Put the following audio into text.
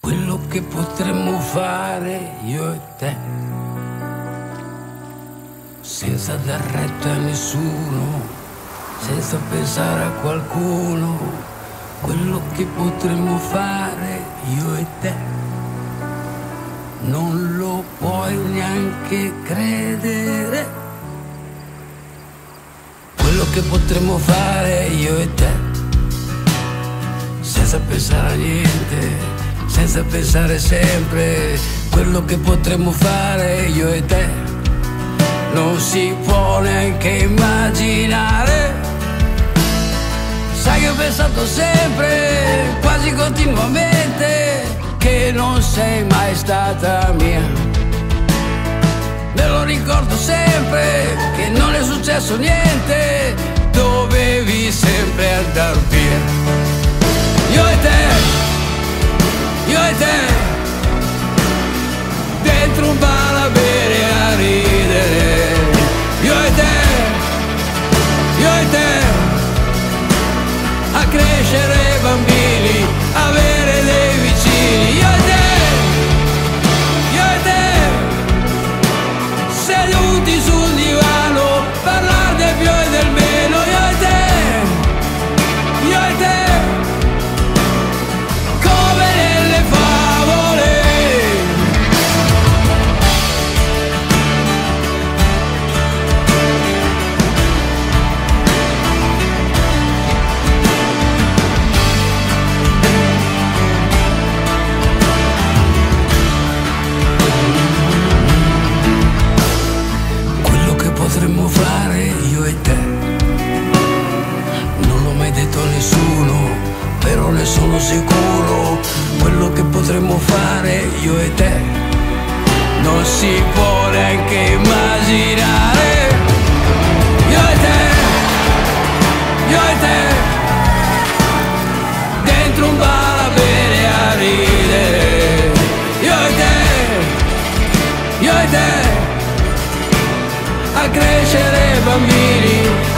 quello che potremmo fare io e te, senza dar retta a nessuno, senza pensare a qualcuno, quello che potremmo fare io e te, non lo puoi neanche credere, quello che potremmo fare io e te, senza pensare a niente, senza pensare sempre, quello che potremmo fare io e te, non si può neanche immaginare. Sai che ho pensato sempre, quasi continuamente, che non sei mai stata mia. Me lo ricordo sempre, che non è successo niente, dovevi sempre andar via. Io e te, dentro un bar a bere e a ridere. Io e te, a crescere bambini, avere dei vicini. Io e te, seduti sul divano, parlare del più e del meno. Io e te, come nelle favole. Quello che potremmo fare io e te, non l'ho mai detto a nessuno, però ne sono sicuro, quello che potremmo fare io e te, non si può neanche immaginare. Io e te, dentro un bar a bere e a ridere. Io e te, a crescere bambini,